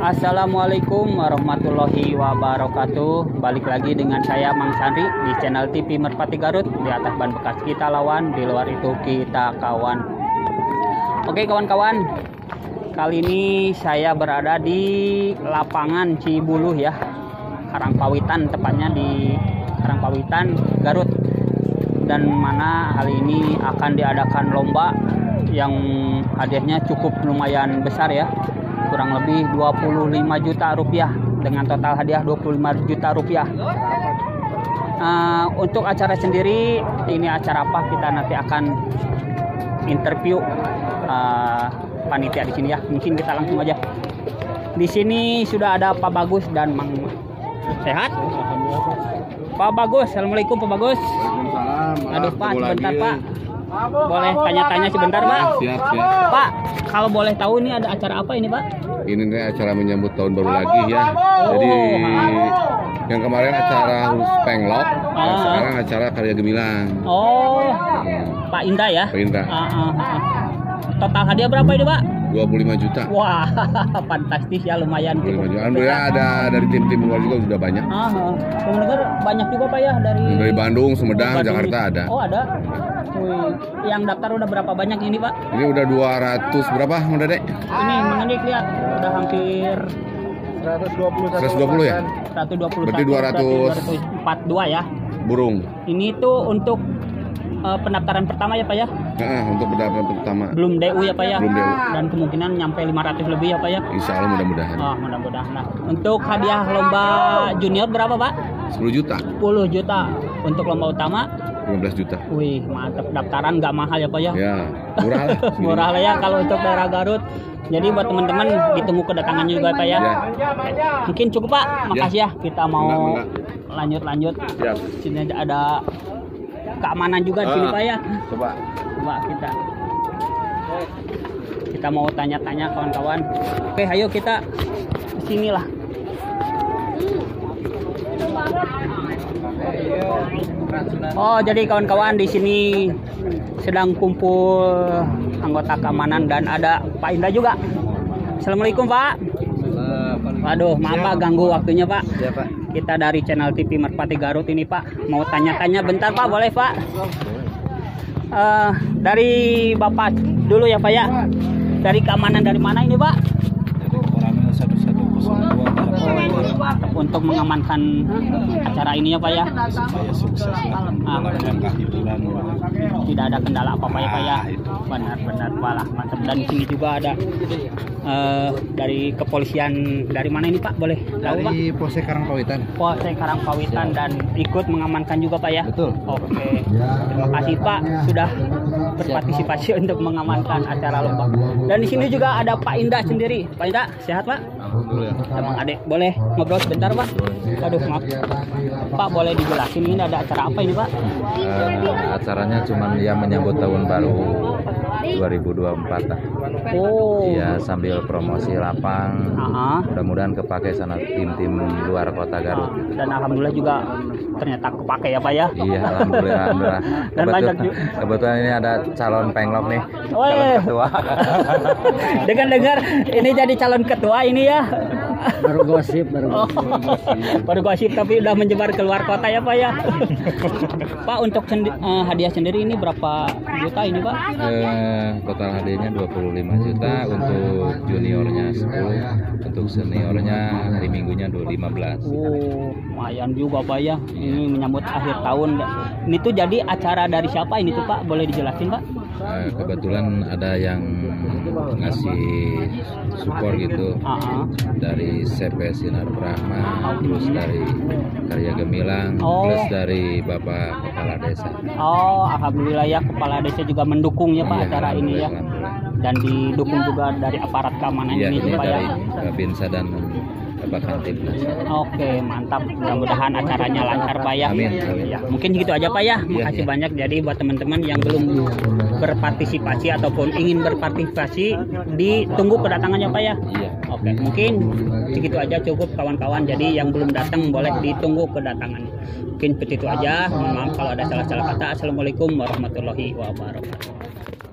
Assalamualaikum warahmatullahi wabarakatuh. Balik lagi dengan saya Mang Sandri di channel TV Merpati Garut. Di atas ban bekas kita lawan, di luar itu kita kawan. Oke kawan-kawan, kali ini saya berada di lapangan Cibuluh ya, Karangpawitan, tepatnya di Karangpawitan Garut. Dan mana hal ini akan diadakan lomba yang hadiahnya cukup lumayan besar ya, kurang lebih 25 juta rupiah dengan total hadiah 25 juta rupiah. Untuk acara sendiri, ini acara apa, kita nanti akan interview panitia di sini ya. Mungkin kita langsung aja. Di sini sudah ada Pak Bagus dan Mang. Sehat? Pak Bagus, assalamualaikum Pak Bagus. Aduh Pak, sebentar Pak. Boleh tanya-tanya sebentar Pak? Siap. Pak, kalau boleh tahu ini ada acara apa ini Pak? Ini nih acara menyambut tahun baru lagi ya. Jadi yang kemarin acara Huruf Penglok, yang sekarang acara Karya Gemilang. Pak Indra ya? Pak Indra. Total hadiah berapa ini Pak? 25 juta. Wah, fantastis ya, lumayan. 25 juta. Alhamdulillah ada dari tim-tim luar juga sudah banyak. Mendengar banyak juga Pak ya dari Bandung, Sumedang, Jakarta ada. Oh ada. Wih, yang daftar udah berapa banyak ini Pak? Ini udah 200 berapa Bunda Dek? Ini mengenai lihat udah hampir 120 ya? 121. Berarti 242 ya. Burung. Ini tuh untuk pendaftaran pertama ya Pak ya? Untuk pendaftaran pertama. Belum DU ya Pak ya? Belum DU. Dan kemungkinan nyampe 500 lebih ya Pak ya? Insya Allah mudah-mudahan. Mudah-mudahan. Nah, untuk hadiah lomba junior berapa Pak? 10 juta. 10 juta. Untuk lomba utama? 15 juta. Wih, mantap. Daftaran nggak mahal ya Pak ya? Ya, murah lah. Murah lah ya kalau untuk daerah Garut. Jadi buat teman-teman ditunggu kedatangannya juga Pak ya. Mungkin cukup Pak. Makasih ya. Kita mau lanjut. Siap. Sini ada keamanan juga di sini Pak ya. Coba kita mau tanya-tanya kawan-kawan. Oke, ayo kita kesinilah. Oh, jadi kawan-kawan di sini sedang kumpul anggota keamanan dan ada Pak Indra juga. Assalamualaikum Pak. Waduh, maaf Pak ganggu waktunya Pak. Ya, Pak. Kita dari channel TV Merpati Garut ini Pak. Mau tanya-tanya bentar Pak, boleh Pak? Dari Bapak dulu ya Pak ya. Dari keamanan dari mana ini Pak? Koramil 1102 untuk mengamankan acara ini ya Pak ya. supaya sukses dalam rangka hiburan. Tidak ada kendala apa-apa ya Pak ya. Benar-benar Pak, mantap. Dan di sini juga ada dari kepolisian dari mana ini Pak? Boleh tahu Pak? Dari Polsek Karangpawitan. Polsek Karangpawitan dan ikut mengamankan juga Pak ya? Betul. Oke. Terima kasih Pak sudah berpartisipasi untuk mengamankan acara lomba. Dan di sini juga ada Pak Indra sendiri. Pak Indra, sehat Pak? Alhamdulillah. Emang Adek, boleh ngobrol sebentar Pak? Aduh maaf. Pak boleh dijelasin ini ada acara apa ini Pak? Acaranya cuman ya menyambut tahun baru 2024 lah. Ya sambil promosi lapang. Mudah-mudahan kepake sana tim-tim luar kota Garut. Dan alhamdulillah juga ternyata kepake ya Pak ya. Iya alhamdulillah. Dan banyak juga. Kebetulan ini ada calon penglok nih. Calon ketua. Dengar-dengar ini jadi calon ketua ini ya. Baru gosip. Baru gosip tapi udah menyebar keluar kota ya Pak ya. Pak untuk hadiah sendiri ini berapa juta ini Pak? Total hadiahnya 25 juta, untuk juniornya 10, untuk seniornya hari minggunya 15. Lumayan juga Pak ya. Ini menyambut akhir tahun. Ini tuh jadi acara dari siapa ini tuh Pak? Boleh dijelasin Pak? Kebetulan ada yang ngasih support gitu dari CP Sinar Brahma, terus dari Karya Gemilang, plus dari Bapak Kepala Desa. Alhamdulillah ya, Kepala Desa juga mendukung ya Pak acara ini ya. Dan didukung juga dari aparat keamanan ini Pak ya. Dari Binsa dan Bapak Kantipnas. Oke, mantap. Mudah-mudahan acaranya lancar Pak ya. Amin. Ya, mungkin gitu aja Pak ya. Makasih banyak. Jadi buat teman-teman yang belum berpartisipasi ataupun ingin berpartisipasi, ditunggu kedatangannya Pak ya. Iya. Oke, mungkin segitu aja cukup kawan-kawan. Jadi yang belum datang boleh ditunggu kedatangannya. Mungkin seperti itu aja. Mohon maaf kalau ada salah-salah kata. Assalamualaikum warahmatullahi wabarakatuh.